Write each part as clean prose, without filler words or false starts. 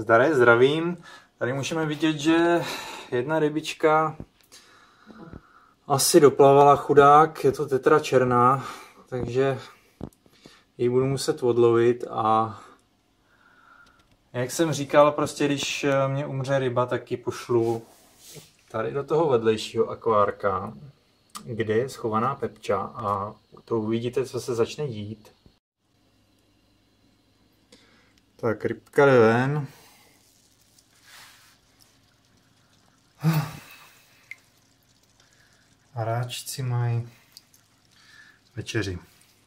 Zdravím. Tady můžeme vidět, že jedna rybička asi doplavala, chudák, je to tetra černá, takže ji budu muset odlovit a jak jsem říkal, prostě když mě umře ryba, tak ji pošlu tady do toho vedlejšího akvárka, kde je schovaná Pepča a to uvidíte, co se začne dít. Tak rybka jde ven. Hráčci mají večeři.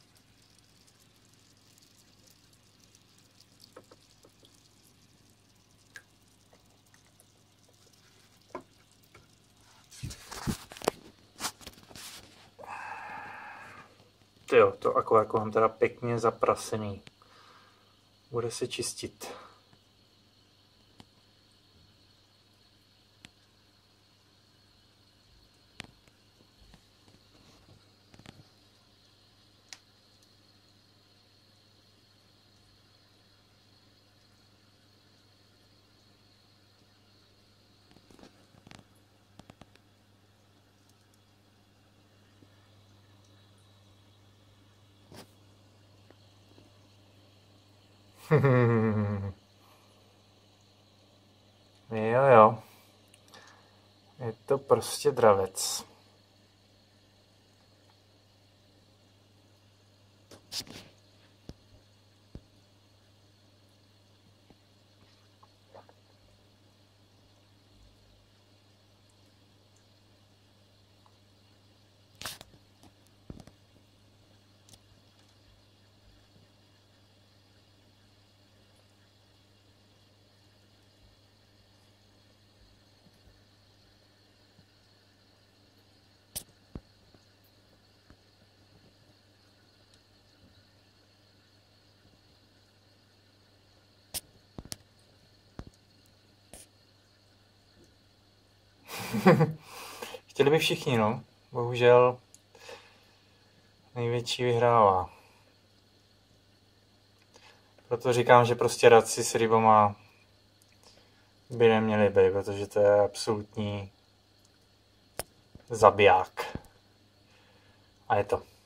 Jo, to akvárko mám teda pěkně zaprasený. Bude se čistit. Jo. Je to prostě dravec. Chtěli by všichni, no. Bohužel největší vyhrává. Proto říkám, že prostě radci s rybama by neměli být, protože to je absolutní zabiják. A je to.